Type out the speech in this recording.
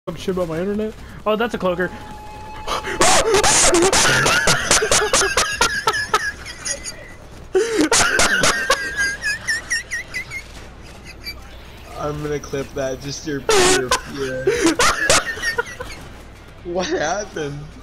shit about my internet. Oh, that's a cloaker. I'm gonna clip that. Just your yeah. What happened?